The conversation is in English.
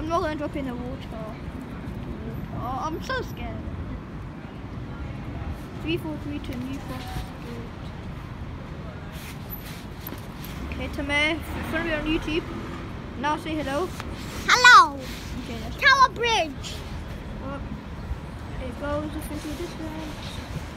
I'm not going to drop in the water. Oh, I'm so scared. 3, 4, 3, 2, new fast. Okay, Tame, it's going to be on YouTube. Now say hello. Hello. Okay, that's Tower Bridge. it goes into the distance.